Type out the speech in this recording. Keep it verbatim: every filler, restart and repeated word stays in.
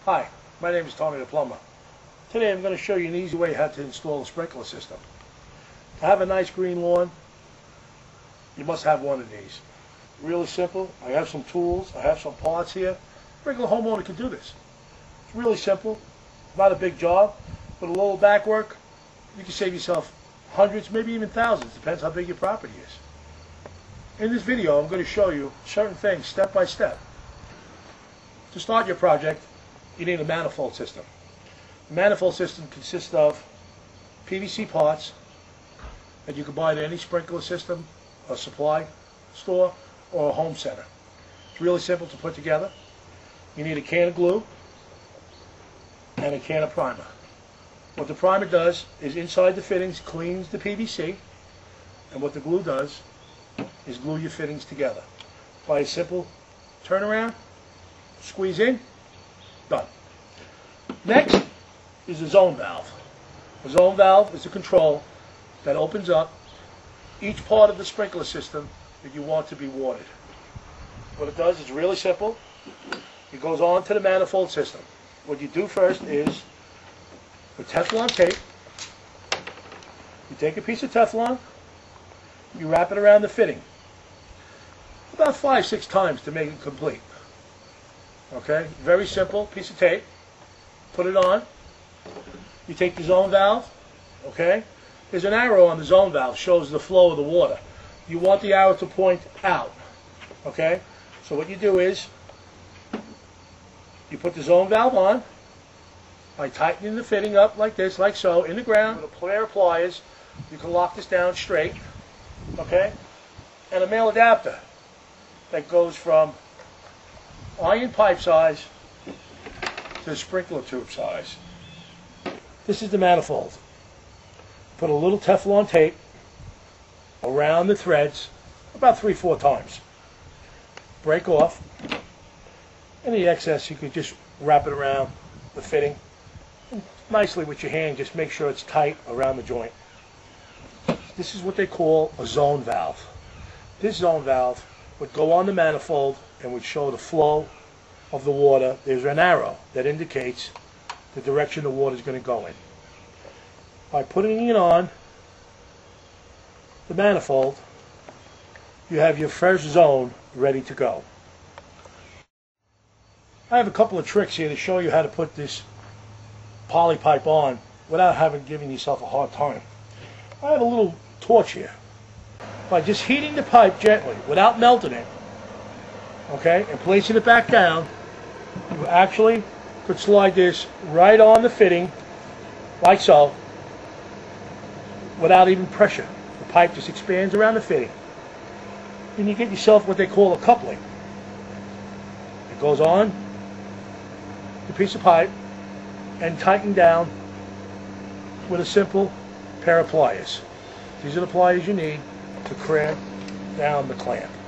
Hi, my name is Tony the Plumber. Today I'm going to show you an easy way how to install a sprinkler system. To have a nice green lawn, you must have one of these. Really simple. I have some tools, I have some parts here. A regular homeowner can do this. It's really simple, not a big job, but a little back work, you can save yourself hundreds, maybe even thousands, depends how big your property is. In this video I'm going to show you certain things step by step. To start your project, you need a manifold system. The manifold system consists of P V C parts that you can buy at any sprinkler system, a supply store, or a home center. It's really simple to put together. You need a can of glue and a can of primer. What the primer does is inside the fittings cleans the P V C, and what the glue does is glue your fittings together. By a simple turnaround, squeeze in, done. Next is the zone valve. The zone valve is a control that opens up each part of the sprinkler system that you want to be watered. What it does is really simple. It goes on to the manifold system. What you do first is, with Teflon tape, you take a piece of Teflon, you wrap it around the fitting about five, six times to make it complete. Okay, very simple piece of tape. Put it on. You take the zone valve. Okay, there's an arrow on the zone valve, shows the flow of the water. You want the arrow to point out. Okay, so what you do is you put the zone valve on by tightening the fitting up like this, like so, in the ground with a pair of pliers. You can lock this down straight. Okay, and a male adapter that goes from iron pipe size to sprinkler tube size. This is the manifold. Put a little Teflon tape around the threads about three, four times. Break off. Any excess you could just wrap it around the fitting. And nicely with your hand, just make sure it's tight around the joint. This is what they call a zone valve. This zone valve would go on the manifold and would show the flow of the water. There's an arrow that indicates the direction the water is going to go in. By putting it on the manifold, you have your first zone ready to go. I have a couple of tricks here to show you how to put this poly pipe on without having given yourself a hard time. I have a little torch here. By just heating the pipe gently without melting it, okay, and placing it back down, you actually could slide this right on the fitting, like so, without even pressure. The pipe just expands around the fitting. And you get yourself what they call a coupling. It goes on the piece of pipe and tightened down with a simple pair of pliers. These are the pliers you need to clamp down the clamp.